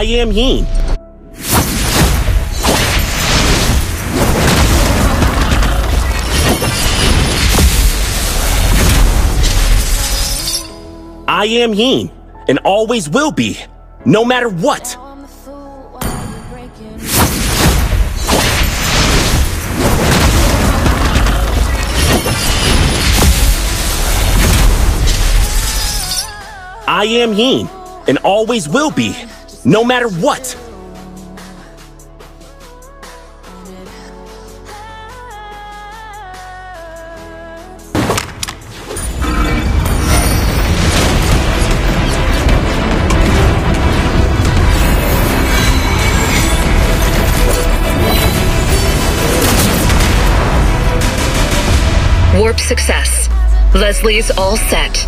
I am Yin. I am Yin, and always will be, no matter what. I am Yin, and always will be, no matter what. Warp success. Leslie's all set.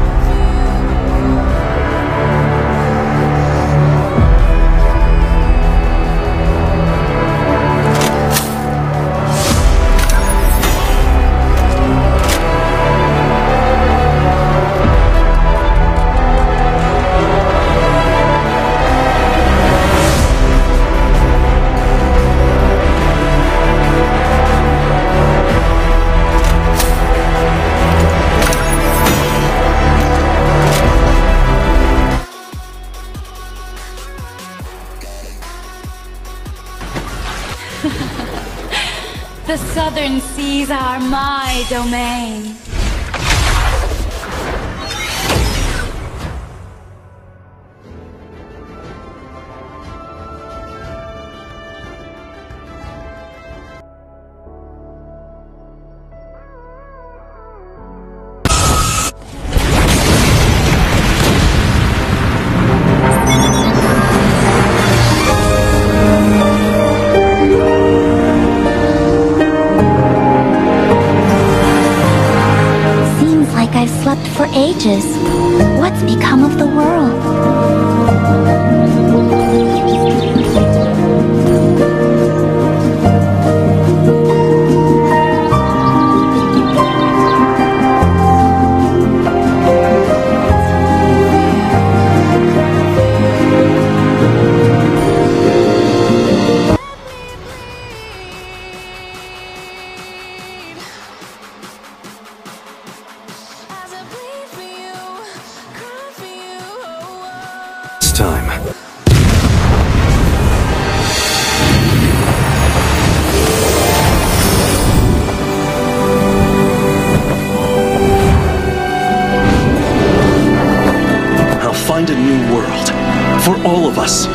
The southern seas are my domain. I've slept for ages. What's become of the world? Time. I'll find a new world for all of us.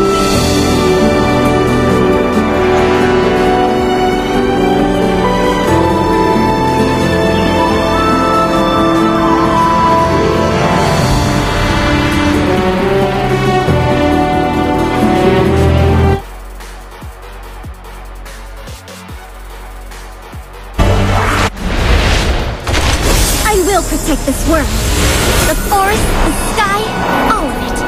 I will protect this world. The forest, the sky, all of it.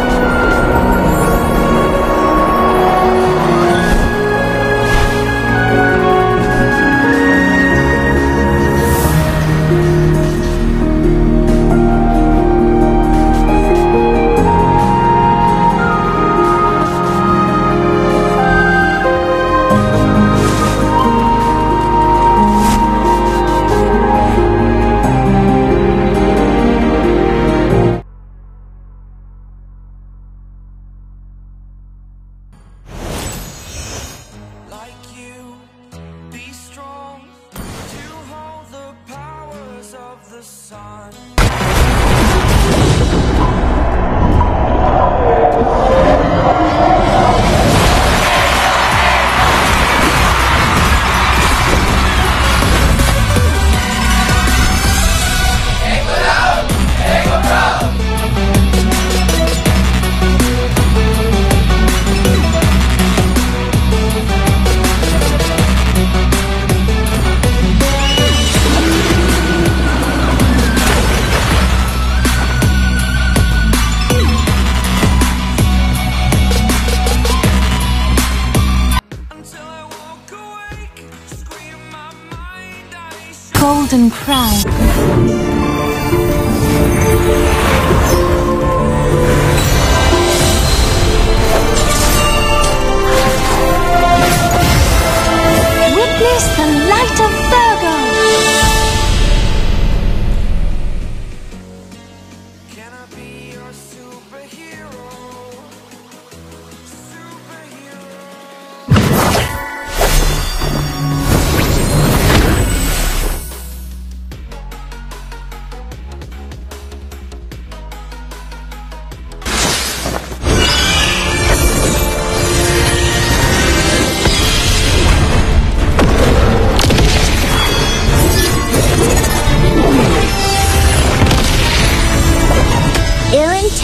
Golden Crown.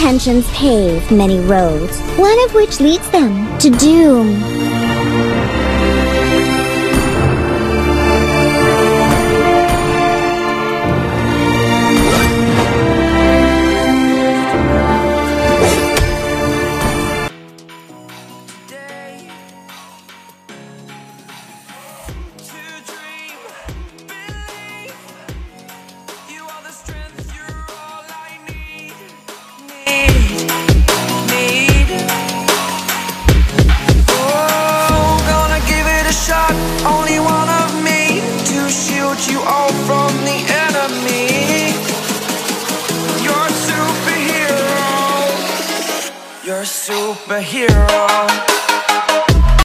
intentions pave many roads, one of which leads them to doom. Only one of me to shield you all from the enemy. You're a superhero. You're a superhero.